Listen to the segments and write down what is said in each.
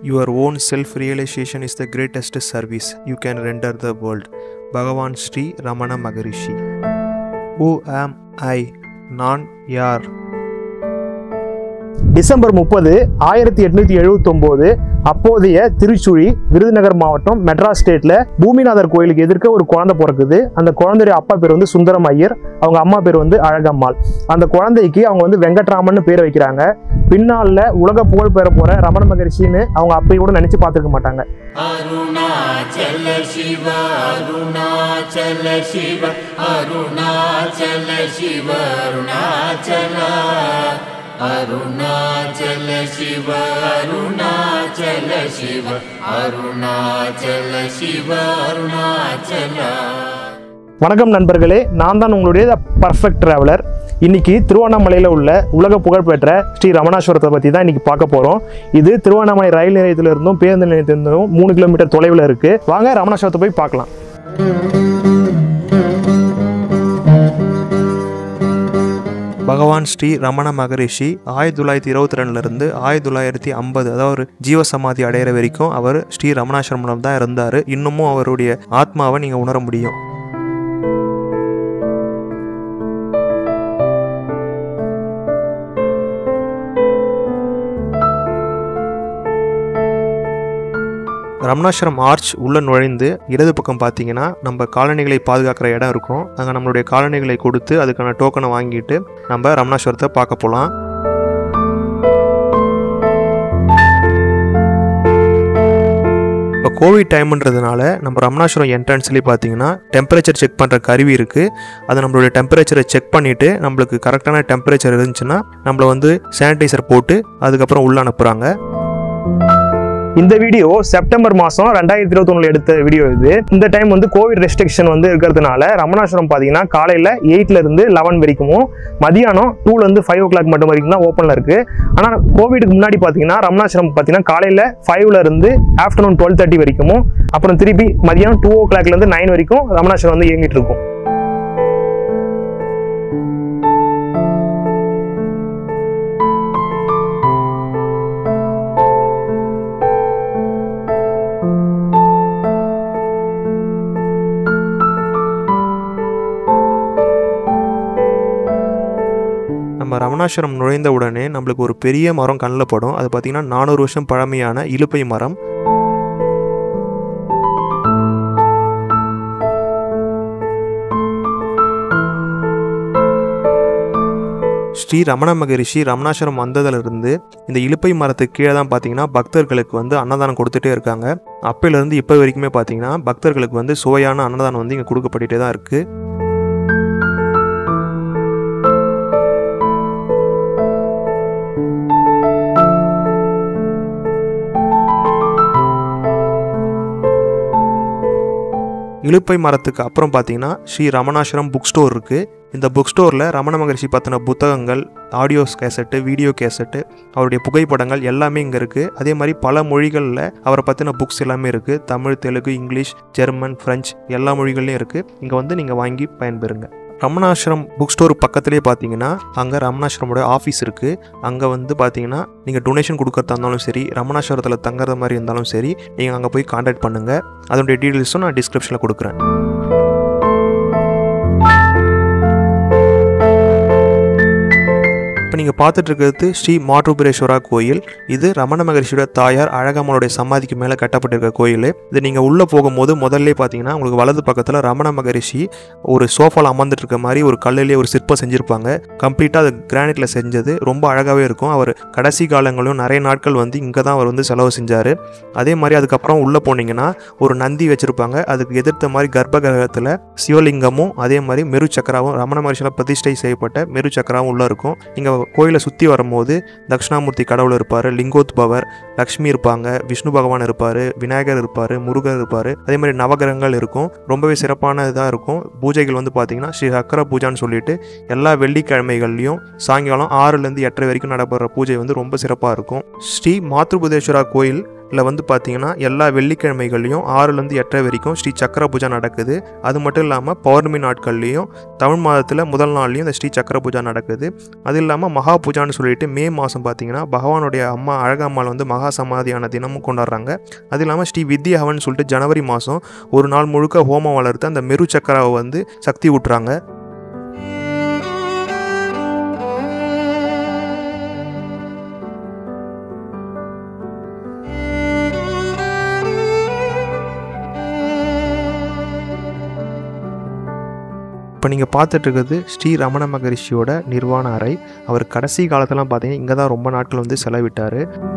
Your own self-realization is the greatest service you can render the world. Bhagavan Sri Ramana Maharishi. Who am I? நான் யார்? December 30, 1879 அப்போதைய திருச்சுழி விருதுநகர் மாவட்டம் மெட்ராஸ் ஸ்டேட்ல பூமிநாதர் கோயிலுக்கு எதிர்க்க ஒரு குழந்தை பிறக்குது. அந்த குழந்தைய அப்பா பேர் வந்து சுந்தரம் ஐயர், அவங்க அம்மா பேர் வந்து அழகம்மாள். அந்த குழந்தைக்கு அவங்க வந்து வெங்கட்ராமன் பேர் வைக்கிறாங்க. பின்னால உலக புகழ் பெற போற ரமண மகரிஷின்னு அவங்க அப்பையோட நினைச்சு பார்த்துருக்க மாட்டாங்க. அருணாச்சல சிவ அருணாச்சல சிவ அருணாச்சல சிவ அருணாச்சல அருணாச்சல சிவ அருணாச்சல சிவ அருணாச்சல சிவ அருணாச்சல. வணக்கம் நண்பர்களே, நான் தான் உங்களுடைய பர்ஃபெக்ட் டிராவலர். இன்னைக்கு திருவண்ணாமலையில் உள்ள உலக புகழ்பெற்ற ஸ்ரீ ரமணாஸ்வரத்தை பற்றி தான் இன்னைக்கு பார்க்க போகிறோம். இது திருவண்ணாமலை ரயில் நிலையத்திலிருந்தும் பேருந்து நிலையத்திலிருந்தும் 3 கிலோமீட்டர் தொலைவில் இருக்குது. வாங்க ரமணாஸ்வரத்தை போய் பார்க்கலாம். பகவான் ஸ்ரீ ரமண மகரிஷி 1922 1950, அதாவது ஜீவசமாதி அடையிற வரைக்கும் அவர் ஸ்ரீ ரமணாசிரமம் தான் இருந்தார். இன்னமும் அவருடைய ஆத்மாவை நீங்கள் உணர முடியும். ரமணாசிரம் ஆர்ச் உள்ள நுழைந்து இடது பக்கம் பார்த்தீங்கன்னா நம்ம காலணிகளை பாதுகாக்கிற இடம் இருக்கும். அங்கே நம்மளுடைய காலணிகளை கொடுத்து அதுக்கான டோக்கனை வாங்கிட்டு நம்ம ரமணாஸ்வரத்தை பார்க்க போகலாம். இப்போ கோவிட் டைம்ன்றதுனால நம்ம ரமணாஸ்வரம் என்ட்ரன்ஸ்லேயே பார்த்தீங்கன்னா டெம்பரேச்சர் செக் பண்ணுற கருவி இருக்குது. அதை நம்மளுடைய டெம்பரேச்சரை செக் பண்ணிவிட்டு நம்மளுக்கு கரெக்டான டெம்பரேச்சர் இருந்துச்சுன்னா நம்மளை வந்து சானிடைசர் போட்டு அதுக்கப்புறம் உள்ளே அனுப்புகிறாங்க. இந்த வீடியோ செப்டம்பர் மாதம் 2021 எடுத்த வீடியோ இது. இந்த டைம் வந்து கோவிட் ரெஸ்ட்ரிக்ஷன் வந்து இருக்கிறதுனால ரமணாஸ்வரம் பார்த்தீங்கன்னா காலையில் 8 to 11 வரைக்கும், மதியானம் 2 to 5 o'clock மட்டும் வரைக்கும் தான் ஓப்பனில் இருக்குது. ஆனால் கோவிடுக்கு முன்னாடி பார்த்தீங்கன்னா ரமணாஸ்வரம் பார்த்தீங்கன்னா காலையில் 5 ஆஃப்டர்நூன் 12:30 வரைக்கும், அப்புறம் திருப்பி மதியானம் 2 o'clock 9 வரைக்கும் ரமணாஸ்வரம் வந்து இயங்கிட்டு இருக்கும். நம்ம ரமணாஸ்வரம் நுழைந்த உடனே நம்மளுக்கு ஒரு பெரிய மரம் கண்ணில் படும். அது பார்த்திங்கன்னா 400 வருஷம் பழமையான இலுப்பை மரம். ஸ்ரீ ரமண மகரிஷி ரமணாஸ்வரம் வந்ததிலிருந்து இந்த இலுப்பை மரத்துக்கு கீழே தான் பார்த்தீங்கன்னா பக்தர்களுக்கு வந்து அன்னதானம் கொடுத்துட்டே இருக்காங்க. அப்பையிலேருந்து இப்போ வரைக்குமே பார்த்தீங்கன்னா பக்தர்களுக்கு வந்து சுவையான அன்னதானம் வந்து இங்கே கொடுக்கப்பட்டுட்டே தான் இருக்குது. இலுப்பை மரத்துக்கு அப்புறம் பார்த்தீங்கன்னா ஸ்ரீ ரமணாஸ்வரம் புக் ஸ்டோர் இருக்குது. இந்த புக் ஸ்டோரில் ரமண மகரிஷி பற்றின புத்தகங்கள், ஆடியோ கேசட்டு, வீடியோ கேசட்டு, அவருடைய புகைப்படங்கள் எல்லாமே இங்கே இருக்குது. அதே மாதிரி பல மொழிகளில் அவரை பற்றின புக்ஸ் எல்லாமே இருக்குது. Tamil, Telugu, English, German, French எல்லா மொழிகள்லையும் இருக்குது. இங்கே வந்து நீங்கள் வாங்கி பயன்பெறுங்க. ரமணாஸ்வரம் புக் ஸ்டோர் பக்கத்துலேயே பார்த்தீங்கன்னா அங்கே ரமணாஸ்வரமோட ஆஃபீஸ் இருக்குது. அங்கே வந்து பார்த்தீங்கன்னா நீங்கள் டொனேஷன் கொடுக்கறதா இருந்தாலும் சரி, ரமணாஸ்வரத்தில் தங்குற மாதிரி இருந்தாலும் சரி, நீங்கள் அங்கே போய் கான்டாக்ட் பண்ணுங்கள். அதனுடைய டீட்டெயில்ஸும் நான் டிஸ்கிரிப்ஷனில் கொடுக்குறேன். இப்போ நீங்கள் பார்த்துட்டு இருக்கிறது ஸ்ரீ மாற்றுபுரேஸ்வரா கோயில். இது ரமண மகரிஷியோட தாயார் அழகம்மாளுடைய சமாதிக்கு மேலே கட்டப்பட்டிருக்க கோயில். இது நீங்கள் உள்ளே போகும்போது முதல்ல பார்த்தீங்கன்னா உங்களுக்கு வலது பக்கத்தில் ரமண மகரிஷி ஒரு சோஃபாவில் அமர்ந்துட்டு இருக்க மாதிரி ஒரு கல்லிலே ஒரு சிற்பம் செஞ்சுருப்பாங்க. கம்ப்ளீட்டாக அது கிரானைட்டில் செஞ்சது, ரொம்ப அழகாகவே இருக்கும். அவர் கடைசி காலங்களிலும் நிறைய நாட்கள் வந்து இங்கே தான் அவர் வந்து செலவு செஞ்சார். அதே மாதிரி அதுக்கப்புறம் உள்ளே போனீங்கன்னா ஒரு நந்தி வச்சுருப்பாங்க. அதுக்கு எதிர்த்த மாதிரி கர்ப்ப கிரகத்தில் சிவலிங்கமும் அதே மாதிரி மெரு சக்கராவும், ரமண மகரிஷியால் பிரதிஷ்டை செய்யப்பட்ட மெரு சக்கராவும் உள்ளே இருக்கும். இங்கே கோயிலை சுற்றி வரும்போது தட்சிணாமூர்த்தி கடவுள் இருப்பார், லிங்கோத்பவர், லக்ஷ்மி இருப்பாங்க, விஷ்ணு பகவான் இருப்பார், விநாயகர் இருப்பார், முருகர் இருப்பார். அதே மாதிரி நவகிரகங்கள் இருக்கும். ரொம்பவே சிறப்பான இதாக இருக்கும். பூஜைகள் வந்து பார்த்தீங்கன்னா ஸ்ரீ சக்கர பூஜான்னு சொல்லிட்டு எல்லா வெள்ளிக்கிழமைகள்லையும் சாயங்காலம் 6 to 8 வரைக்கும் நடைபெற பூஜை வந்து ரொம்ப சிறப்பாக இருக்கும். ஸ்ரீ மாத்ருபுதேஸ்வரா கோயில் இல்லை வந்து பார்த்தீங்கன்னா எல்லா வெள்ளிக்கிழமைகள்லையும் 6லேருந்து 8 வரைக்கும் ஸ்ரீ சக்கர பூஜா நடக்குது. அது மட்டும் இல்லாமல் பௌர்ணமி நாட்கள்லையும் தமிழ் மாதத்தில் முதல் நாள்லையும் இந்த ஸ்ரீ சக்கர பூஜா நடக்குது. அது இல்லாமல் மகா பூஜான்னு சொல்லிட்டு மே மாதம் பார்த்தீங்கன்னா பகவானுடைய அம்மா அழகம்மாள் வந்து மகா சமாதியான தினமும் கொண்டாடுறாங்க. அது இல்லாமல் ஸ்ரீ வித்யாவன் சொல்லிட்டு ஜனவரி மாதம் ஒரு நாள் முழுக்க ஹோமம் வளர்த்து அந்த மெரு சக்கராவை வந்து சக்தி ஊட்டுறாங்க. இப்போ நீங்கள் பார்த்துட்டு இருக்கிறது ஸ்ரீ ரமண மகரிஷியோட நிர்வாண அறை. அவர் கடைசி காலத்திலாம் பார்த்தீங்கன்னா இங்கே தான் ரொம்ப நாட்கள் வந்து செலவிட்டார்.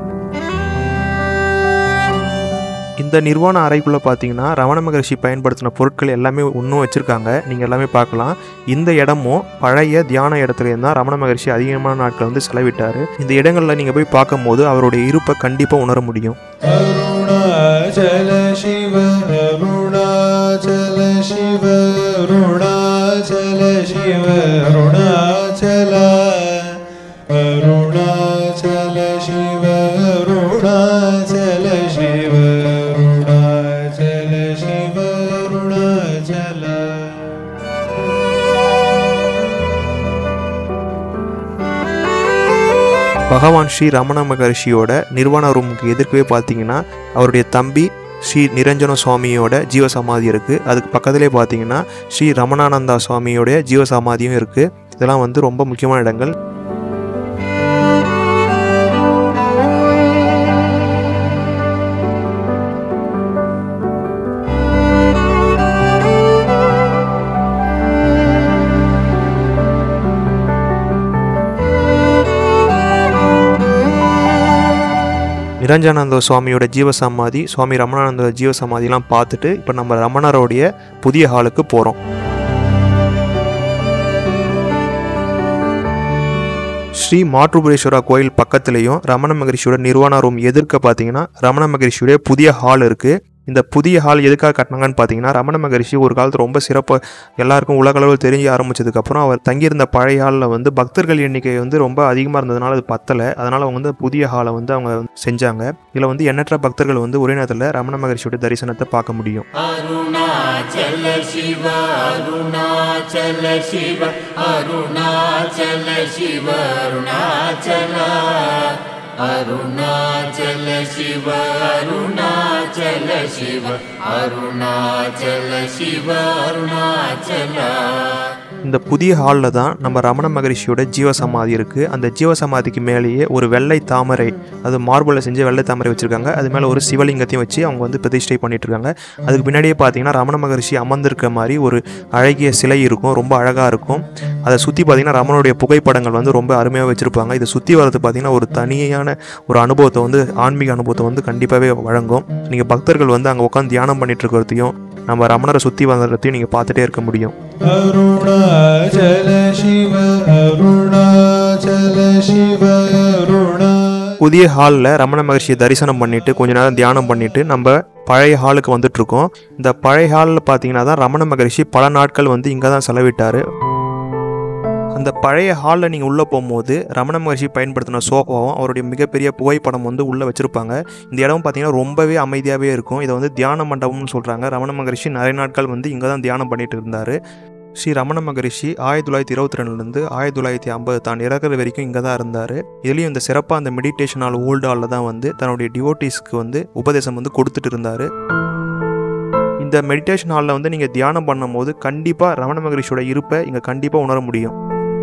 இந்த நிர்வாண அறைக்குள்ளே பார்த்தீங்கன்னா ரமண மகரிஷி பயன்படுத்தின பொருட்கள் எல்லாமே இன்னும் வச்சுருக்காங்க. நீங்கள் எல்லாமே பார்க்கலாம். இந்த இடமும் பழைய தியான இடத்துலேருந்து தான் ரமண மகரிஷி அதிகமான நாட்கள் வந்து செலவிட்டார். இந்த இடங்களில் நீங்கள் போய் பார்க்கும்போது அவருடைய இருப்பை கண்டிப்பாக உணர முடியும். அருணாச்சல சிவ அருணாச்சல சிவ அருணாச்சல சிவ அருணாச்சல அருணாச்சல சிவ அருணாச்சல சிவ அருணாச்சல சிவ அருணாச்சல. பகவான் ஸ்ரீ ரமண மகரிஷியோட நிர்வாண ரூமுக்கு எதிர்க்கவே பார்த்தீங்கன்னா அவருடைய தம்பி ஸ்ரீ நிரஞ்சன சுவாமியோட ஜீவசமாதி இருக்குது. அதுக்கு பக்கத்துலேயே பார்த்தீங்கன்னா ஸ்ரீ ரமணானந்தா சுவாமியோடைய ஜீவசமாதியும் இருக்குது. இதெல்லாம் வந்து ரொம்ப முக்கியமான இடங்கள். நிரஞ்சனானந்த சுவாமியோட ஜீவசமாதி, சுவாமி ரமணானந்த ஜீவசமாதிலாம் பார்த்துட்டு இப்போ நம்ம ரமணருடைய புதிய ஹாலுக்கு போகிறோம். ஸ்ரீ மாற்றுபுரேஸ்வரா கோயில் பக்கத்துலேயும் ரமண மகரிஷியோட நிர்வாண ரூம் எதிர்க்க பார்த்தீங்கன்னா ரமண மகரிஷியோட புதிய ஹால் இருக்குது. இந்த புதிய ஹால் எதுக்காக கட்டினாங்கன்னு பார்த்தீங்கன்னா ரமண மகரிஷி ஒரு காலத்தில் ரொம்ப சிறப்பாக எல்லாருக்கும் உலகளவில் தெரிஞ்சு ஆரம்பித்ததுக்கப்புறம் அவர் தங்கியிருந்த பழைய ஹாலில் வந்து பக்தர்கள் எண்ணிக்கை வந்து ரொம்ப அதிகமாக இருந்ததுனால அது பத்தலை. அதனால் அவங்க வந்து புதிய ஹாலை வந்து அவங்க செஞ்சாங்க. இதில் வந்து எண்ணற்ற பக்தர்கள் வந்து ஒரே நேரத்தில் ரமண மகரிஷியோட தரிசனத்தை பார்க்க முடியும். அருணாச்சல சிவ அருணாச்சல சிவ அருணாச்சல சிவ அருணாச்சல அருணாச்சல சிவ அருணாச்சல சிவ அருணாச்சல சிவ அருணாச்சல. இந்த புதிய ஹாலில் தான் நம்ம ரமண மகரிஷியோட ஜீவசமாதி இருக்குது. அந்த ஜீவசமாதிக்கு மேலேயே ஒரு வெள்ளை தாமரை, அது மார்பிளில் செஞ்ச வெள்ளை தாமரை வச்சுருக்காங்க. அது மேலே ஒரு சிவலிங்கத்தையும் வச்சு அவங்க வந்து பிரதிஷ்டை பண்ணிகிட்ருக்காங்க. அதுக்கு பின்னாடியே பார்த்தீங்கன்னா ரமண மகரிஷி அமர்ந்திருக்க மாதிரி ஒரு அழகிய சிலை இருக்கும், ரொம்ப அழகாக இருக்கும். அதை சுற்றி பார்த்தீங்கன்னா ரமணனுடைய புகைப்படங்கள் வந்து ரொம்ப அருமையாக வச்சுருப்பாங்க. இதை சுற்றி வர்றது பார்த்தீங்கன்னா ஒரு தனியான ஒரு அனுபவத்தை வந்து ஆன்மீக அனுபவத்தை வந்து கண்டிப்பாகவே வழங்கும். நீங்கள் பக்தர்கள் வந்து அங்கே உட்காந்து தியானம் பண்ணிட்டு இருக்கிறதையும் நம்ம ரமணரை சுற்றி வந்ததையும் நீங்கள் பார்த்துட்டே இருக்க முடியும். அருணாச்சல சிவ அருணாச்சல சிவ அருணா. புதிய ஹாலில் ரமண மகரிஷியை தரிசனம் பண்ணிட்டு கொஞ்ச நேரம் தியானம் பண்ணிட்டு நம்ம பழைய ஹாலுக்கு வந்துட்டு இருக்கோம். இந்த பழைய ஹாலில் பார்த்தீங்கன்னா தான் ரமண மகரிஷி பல நாட்கள் வந்து இங்கே தான் செலவிட்டார். அந்த பழைய ஹாலில் நீங்கள் உள்ளே போகும்போது ரமண மகரிஷி பயன்படுத்தின சோஃபாவும் அவருடைய மிகப்பெரிய புகைப்படம் வந்து உள்ளே வச்சுருப்பாங்க. இந்த இடம் பார்த்தீங்கன்னா ரொம்பவே அமைதியாகவே இருக்கும். இதை வந்து தியான மண்டபம்னு சொல்கிறாங்க. ரமண மகரிஷி நிறைய நாட்கள் வந்து இங்கே தான் தியானம் பண்ணிட்டு இருந்தார். ஸ்ரீ ரமண மகரிஷி 1922லேருந்து 1950 தான் இறக்குற வரைக்கும் இங்கே தான் இருந்தார். இதுலேயும் இந்த சிறப்பாக அந்த மெடிடேஷன் ஹால் ஓல்டு ஹாலில் தான் வந்து தன்னுடைய டிவோட்டிஸ்க்கு வந்து உபதேசம் வந்து கொடுத்துட்டு இருந்தார். இந்த மெடிடேஷன் ஹாலில் வந்து நீங்கள் தியானம் பண்ணும்போது கண்டிப்பாக ரமண மகரிஷியோட இருப்பை இங்கே கண்டிப்பாக உணர முடியும்.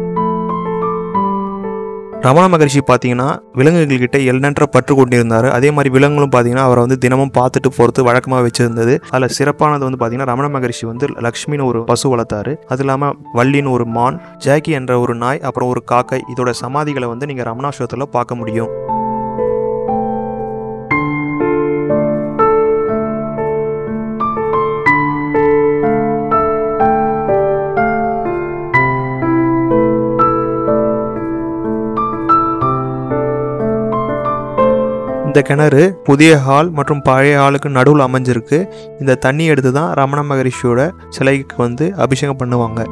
ரமண மகரிஷி பார்த்தீங்கன்னா விலங்குகள்கிட்ட எண்ணற்ற பற்று கொண்டிருந்தார். அதே மாதிரி விலங்குகளும் பார்த்தீங்கன்னா அவரை வந்து தினமும் பார்த்துட்டு போகிறது வழக்கமாக வச்சுருந்தது. அதில் சிறப்பானது வந்து பார்த்தீங்கன்னா ரமண மகரிஷி வந்து லக்ஷ்மின்னு ஒரு பசு வளர்த்தாரு. அது இல்லாமல் வள்ளின்னு ஒரு மான், ஜாக்கி என்ற ஒரு நாய், அப்புறம் ஒரு காக்கை, இதோட சமாதிகளை வந்து நீங்கள் ரமணாஸ்வரத்தில் பார்க்க முடியும். இந்த கிணறு புதிய ஹால் மற்றும் பழைய ஹாலுக்கு நடுவில் அமைஞ்சிருக்கு. இந்த தண்ணி எடுத்து தான் ரமண மகரிஷியோட சிலைக்கு வந்து அபிஷேகம் பண்ணுவாங்க.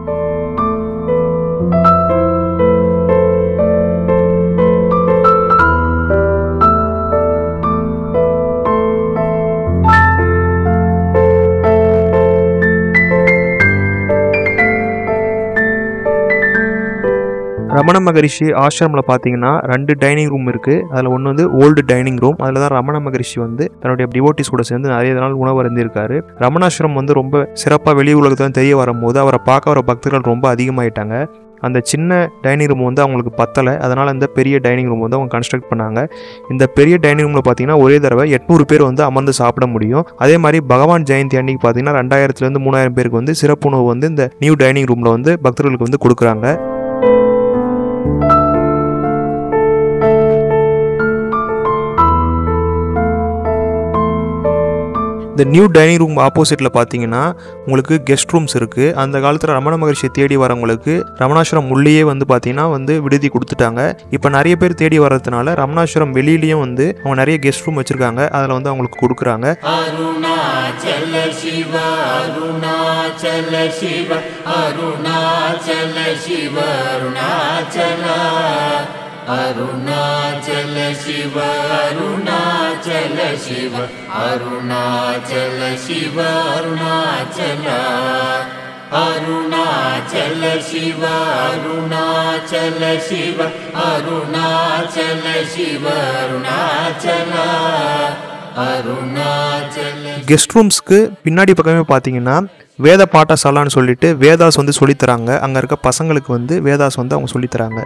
ரமண மகரிஷி ஆசிரமில் பார்த்தீங்கன்னா 2 டைனிங் ரூம் இருக்குது. அதில் ஒன்று வந்து ஓல்டு டைனிங் ரூம். அதில் தான் ரமண மகரிஷி வந்து தன்னுடைய டிவோட்டிஸ் கூட சேர்ந்து நிறைய நாள் உணவு அருந்திருக்காரு. ரமணாசிரம் வந்து ரொம்ப சிறப்பாக வெளி உலகத்தில் தெரிய வரும்போது அவரை பார்க்க வர பக்தர்கள் ரொம்ப அதிகமாயிட்டாங்க. அந்த சின்ன டைனிங் ரூம் வந்து அவங்களுக்கு பத்தலை. அதனால் இந்த பெரிய டைனிங் ரூம் வந்து அவங்க கன்ஸ்ட்ரக்ட் பண்ணாங்க. இந்த பெரிய டைனிங் ரூமில் பார்த்தீங்கன்னா ஒரே தடவை 800 பேர் வந்து அமர்ந்து சாப்பிட முடியும். அதே மாதிரி பகவான் ஜெயந்தி அன்னைக்கு பார்த்தீங்கன்னா 2000 3000 பேருக்கு வந்து சிறப்பு உணவு வந்து இந்த நியூ டைனிங் ரூமில் வந்து பக்தர்களுக்கு வந்து கொடுக்குறாங்க. இந்த நியூ டைனிங் ரூம் ஆப்போசிட்டில் பார்த்தீங்கன்னா உங்களுக்கு கெஸ்ட் ரூம்ஸ் இருக்குது. அந்த காலத்தில் ரமண மகரிஷியை தேடி வரவங்களுக்கு ரமணாசிரம் உள்ளேயே வந்து பார்த்தீங்கன்னா வந்து விடுதி கொடுத்துட்டாங்க. இப்போ நிறைய பேர் தேடி வர்றதுனால ரமணாசிரம் வெளியிலையும் வந்து அவங்க நிறைய கெஸ்ட் ரூம் வச்சுருக்காங்க. அதில் வந்து அவங்களுக்கு கொடுக்குறாங்க. அருணாச்சல சிவ அருணாச்சல சிவ அருணாச்சல சிவ அருணாச்சல அருணாச்சல சிவ அருணாச்சல சிவ அருணாச்சல சிவ அருணாச்சல அருணாச்சல சிவ அருணாச்சல சிவ அருணாச்சல சிவ அருணாச்சல அருணாச்சல. கெஸ்ட் ரூம்ஸ்க்கு பின்னாடி பக்கமே பார்த்தீங்கன்னா வேத பாட்டசாலான்னு சொல்லிட்டு வேதாஸ் வந்து சொல்லித்தராங்க. அங்கே இருக்க பசங்களுக்கு வந்து வேதாஸ் வந்து அவங்க சொல்லித்தராங்க.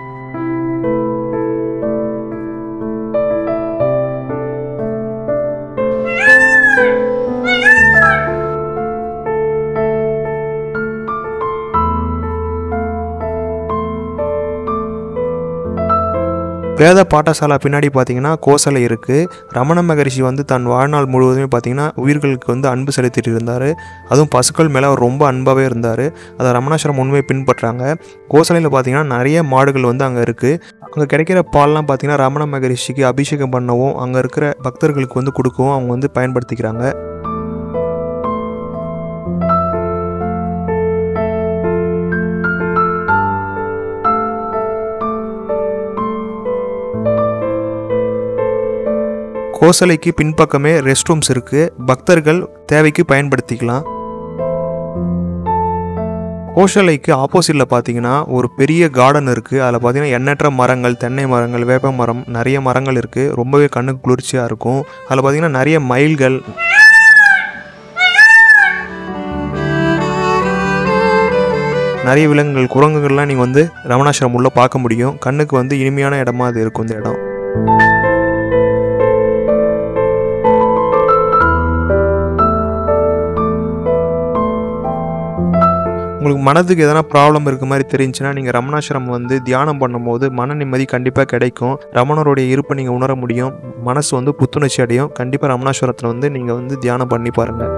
வேத பாட்டசாலா பின்னாடி பார்த்தீங்கன்னா கோசலை இருக்குது. ரமண மகரிஷி வந்து தன் வாழ்நாள் முழுவதுமே பார்த்தீங்கன்னா உயிர்களுக்கு வந்து அன்பு செலுத்திட்டு இருந்தார். அதுவும் பசுக்கள் மேலே அவர் ரொம்ப அன்பாகவே இருந்தார். அதை ரமணாசிரம் உண்மையை பின்பற்றாங்க. கோசலையில் பார்த்தீங்கன்னா நிறைய மாடுகள் வந்து அங்கே இருக்குது. அங்கே கிடைக்கிற பால்லாம் பார்த்தீங்கன்னா ரமண மகரிஷிக்கு அபிஷேகம் பண்ணவும் அங்கே இருக்கிற பக்தர்களுக்கு வந்து கொடுக்கவும் அவங்க வந்து பயன்படுத்திக்கிறாங்க. கோசலைக்கு பின்பக்கமே ரெஸ்ட் ரூம்ஸ் இருக்குது. பக்தர்கள் தேவைக்கு பயன்படுத்திக்கலாம். கோசலைக்கு ஆப்போசிட்டில் பார்த்தீங்கன்னா ஒரு பெரிய கார்டன் இருக்குது. அதில் பார்த்தீங்கன்னா எண்ணற்ற மரங்கள், தென்னை மரங்கள், வேப்ப மரம், நிறைய மரங்கள் இருக்குது. ரொம்பவே கண்ணுக்கு குளிர்ச்சியாக இருக்கும். அதில் பார்த்தீங்கன்னா நிறைய மயில்கள், நிறைய விலங்குகள், குரங்குகள்லாம் நீங்கள் வந்து ரமணாசிரம் உள்ள பார்க்க முடியும். கண்ணுக்கு வந்து இனிமையான இடமா அது இருக்கும் இந்த இடம். உங்களுக்கு மனதுக்கு எதனா ப்ராப்ளம் இருக்க மாதிரி தெரிஞ்சுன்னா நீங்கள் ரமணாசிரம் வந்து தியானம் பண்ணும்போது மன நிம்மதி கண்டிப்பாக கிடைக்கும். ரமணருடைய இருப்பை நீங்கள் உணர முடியும். மனசு வந்து புத்துணர்ச்சி அடையும். கண்டிப்பாக ரமணாசிரத்தில் வந்து நீங்கள் வந்து தியானம் பண்ணி பாருங்கள்.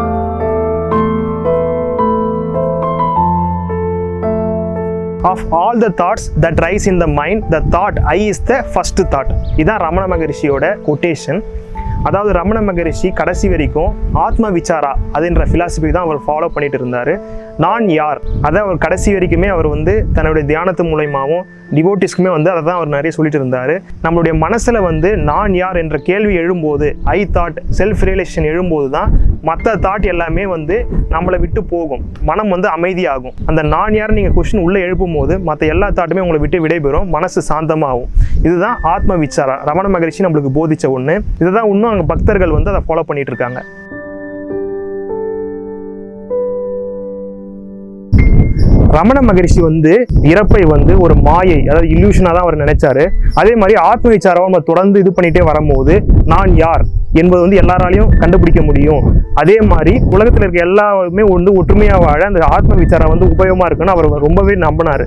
Of all the thoughts that rise in the mind, the thought I is the first thought. இதான் ரமண மகரிஷியோட கொட்டேஷன். அதாவது ரமண மகரிஷி கடைசி வரைக்கும் ஆத்ம விசாரா அதுன்ற ஃபிலாசபி தான் அவர் ஃபாலோ பண்ணிட்டு இருந்தார். நான் யார் அதை அவர் கடைசி வரைக்குமே அவர் வந்து தன்னுடைய தியானத்து மூலயமாவும் டிவோட்டிஸ்க்குமே வந்து அதை தான் அவர் நிறைய சொல்லிட்டு இருந்தார். நம்மளுடைய மனசில் வந்து நான் யார் என்ற கேள்வி எழும்போது, ஐ தாட், செல்ஃப் ரியலைசேஷன் எழும்போது தான் மற்ற தாட் எல்லாமே வந்து நம்மளை விட்டு போகும். மனம் வந்து அமைதியாகும். அந்த நான் யார் நீங்கள் கொஸ்டின் உள்ளே எழுப்பும் போது மற்ற எல்லா தாட்டுமே உங்களை விட்டு விடைபெறும். மனசு சாந்தமாகும். இதுதான் ஆத்ம விசாரா. ரமண மகரிஷி நம்மளுக்கு போதிச்ச ஒன்று. இதுதான் இன்னும் அங்கே பக்தர்கள் வந்து அதை ஃபாலோ பண்ணிட்டு இருக்காங்க. ரமண மகரிஷி வந்து இறப்பை வந்து ஒரு மாயை, அதாவது இல்யூஷனாக தான் அவர் நினைச்சாரு. அதே மாதிரி ஆத்ம விசாரம் நம்ம தொடர்ந்து இது பண்ணிட்டே வரும்போது நான் யார் என்பது வந்து எல்லாராலையும் கண்டுபிடிக்க முடியும். அதே மாதிரி உலகத்தில் இருக்க எல்லாருமே வந்து ஒற்றுமையாக வாழ அந்த ஆத்ம விசாரம் வந்து உபயோகமாக இருக்குன்னு அவர் ரொம்பவே நம்பினார்.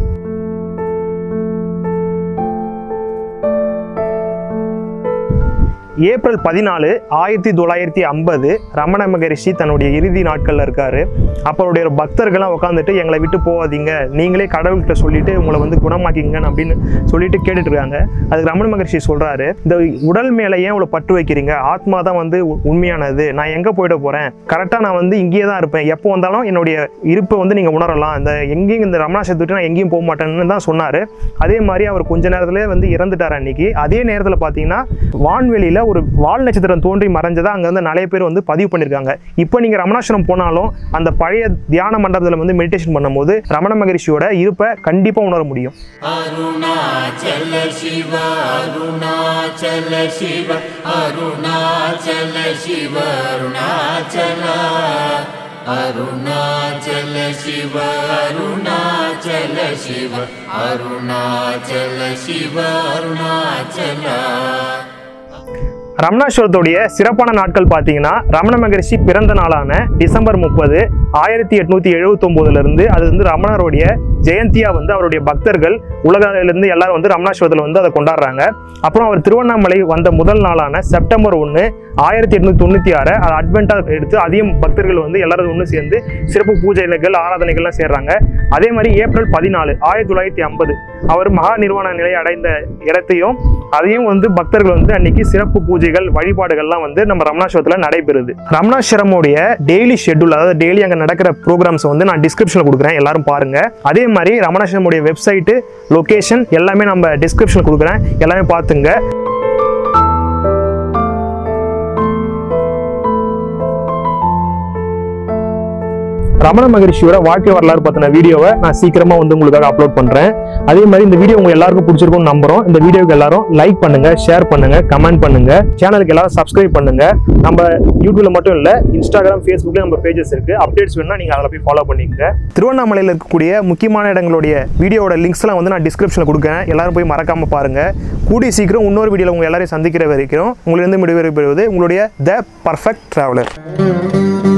ஏப்ரல் 14, 1950 ரமண மகரிஷி தன்னுடைய இறுதி நாட்களில் இருக்காரு. அப்போ அவருடைய பக்தர்கள்லாம் உட்காந்துட்டு எங்களை விட்டு போகாதீங்க, நீங்களே கடவுள்கிட்ட சொல்லிட்டு உங்களை வந்து குணமாக்கிங்க அப்படின்னு சொல்லிட்டு கேட்டுட்டு இருக்காங்க. அதுக்கு ரமண மகரிஷி சொல்றாரு, இந்த உடல் மேலே ஏன் இவ்வளோ பற்று வைக்கிறீங்க? ஆத்மா தான் வந்து உண்மையானது. நான் எங்கே போயிட போறேன்? கரெக்டாக நான் வந்து இங்கேயே தான் இருப்பேன். எப்போ வந்தாலும் என்னுடைய இருப்பை வந்து நீங்கள் உணரலாம். எங்கேயும் இந்த ரமணாசிரத்தை விட்டு நான் எங்கேயும் போக மாட்டேன்னு தான் சொன்னார். அதே மாதிரி அவர் கொஞ்ச நேரத்தில் வந்து இறந்துட்டார் அன்னைக்கு. அதே நேரத்தில் பார்த்தீங்கன்னா வான்வெளியில் ஒரு வால் நட்சத்திரம் தோன்றி மறைஞ்சதா அங்க வந்து நிறைய பேர் வந்து பதிவு பண்ணியிருக்காங்க. இப்போ நீங்க ரமணாசிரமம் போனாலும் அந்த பழைய தியான மண்டபத்தில் வந்து மெடிடேஷன் பண்ணும்போது ரமண மகரிஷியோட இருப்பை கண்டிப்பா உணர முடியும். அருணாச்சல சிவ அருணாச்சல சிவ அருணாச்சல சிவ அருணாச்சல அருணாச்சல சிவ அருணாச்சல சிவ அருணாச்சல சிவ அருணாச்சல. ரமணாஸ்வரத்துடைய சிறப்பான நாட்கள் பார்த்தீங்கன்னா ரமண மகரிஷி பிறந்த நாளான டிசம்பர் 30, 1879 இருந்து அது வந்து ரமணருடைய ஜெயந்தியா வந்து அவருடைய பக்தர்கள் உலகிலிருந்து எல்லாரும் வந்து ரமணாஸ்வரத்தில் வந்து அதை கொண்டாடுறாங்க. அப்புறம் அவர் திருவண்ணாமலை வந்த முதல் நாளான செப்டம்பர் 1, 1896 அதை அட்வென்ட்டாக எடுத்து அதையும் பக்தர்கள் வந்து எல்லாரும் ஒன்று சேர்ந்து சிறப்பு பூஜைகள் ஆராதனைகள்லாம் சேர்றாங்க. அதே மாதிரி ஏப்ரல் 14, 1950 அவர் மகா நிர்வாண நிலையை அடைந்த இடத்தையும் அதையும் வந்து பக்தர்கள் வந்து அன்னைக்கு சிறப்பு பூஜைகள் வழிபாடுகள்லாம் வந்து நம்ம ரமணாஸ்வரத்தில் நடைபெறுது. ரமணாஸ்வரமுடைய டெய்லி ஷெட்யூல், அதாவது டெய்லி அங்கே நடக்கிற ப்ரோக்ராம்ஸ் வந்து நான் டிஸ்கிரிப்ஷனில் கொடுக்குறேன், எல்லாரும் பாருங்க. அதே மாதிரி ரமணாஸ்வரமுடைய வெப்சைட்டு, லொகேஷன் எல்லாமே நம்ம டிஸ்கிரிப்ஷனில் கொடுக்குறேன், எல்லாமே பார்த்துங்க. ரமண மகரிஷியோட வாழ்க்கை வரலாறு பத்தின வீடியோவை நான் சீக்கிரமா வந்து உங்களுக்காக அப்லோட் பண்றேன். அதே மாதிரி இந்த வீடியோ உங்க எல்லாருக்கும் பிடிச்சிருக்கும்னு நம்புறோம். இந்த வீடியோக்கு எல்லாரும் லைக் பண்ணுங்க, ஷேர் பண்ணுங்க, கமெண்ட் பண்ணுங்க, சேனலுக்கு எல்லாரும் சப்ஸ்கிரைப் பண்ணுங்க. நம்ம யூடியூப்ல மட்டும் இல்ல, இன்ஸ்டாகிராம், ஃபேஸ்புக்ல நம்ம பேஜஸ் இருக்கு. அப்டேட்ஸ் வேணும்னா நீங்க அதில் போய் ஃபாலோ பண்ணிக்கங்க. திருவண்ணாமலையில் இருக்கக்கூடிய முக்கியமான இடங்களுடைய வீடியோட லிங்க்ஸ் எல்லாம் வந்து நான் டிஸ்கிரிப்ஷன்ல கொடுக்குறேன், எல்லாரும் போய் மறக்காம பாருங்க. கூடிய சீக்கிரம் இன்னொரு வீடியோல உங்க எல்லாரையும் சந்திக்கிற வரைக்கும் உங்களிருந்து விடைபெறுவது உங்களுடைய த பர்ஃபெக்ட் டிராவலர்.